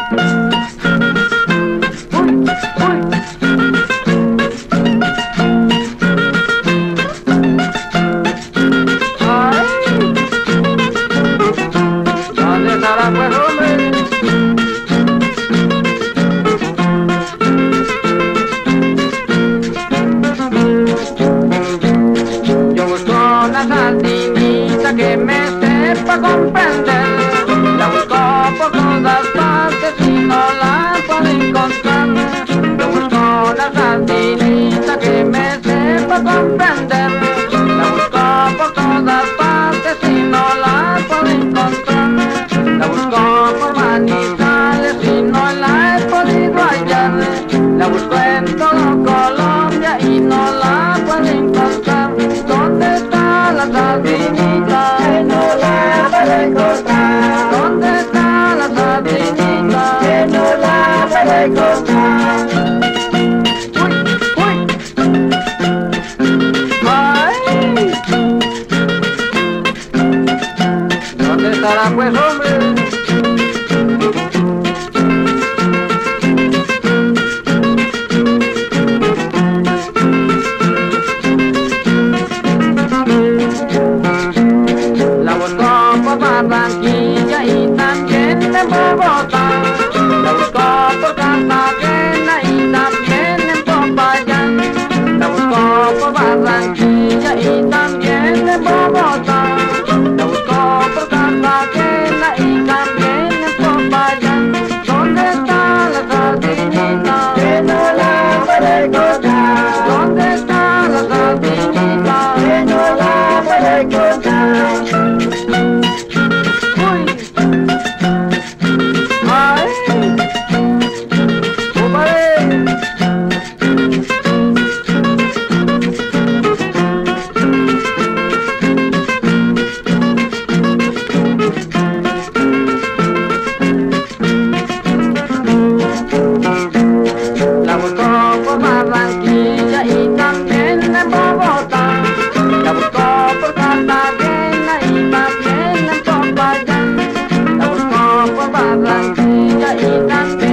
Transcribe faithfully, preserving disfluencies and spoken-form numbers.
Que me sepa comprender, la busco por todas partes y no la puedo encontrar. Yo busco una sardinita que me sepa comprender, la busco por todas partes y no la puedo encontrar. La busco por Manizales y no la he podido hallar, la busco en todo Colombia y no la puedo encontrar. ¿Dónde está la sardinita? ¿Dónde está la sardinita? Que no la puedo encontrar. Uy, uy. Ay. ¿Dónde estará pues, hombre? Barranquilla y también en Bogotá, la busco por Cartagena y también en Popayán, la busco por Barranquilla y también en Bogotá, la busco por Cartagena y también en Popayán. ¿Dónde está la sardinita? Que no la puedo encontrar. ¿Dónde está la sardinita? Que no la puedo encontrar. La busco por Barranquilla y también en Bogotá, la busco por Cartagena y también en Popayán, la busco por Barranquilla y también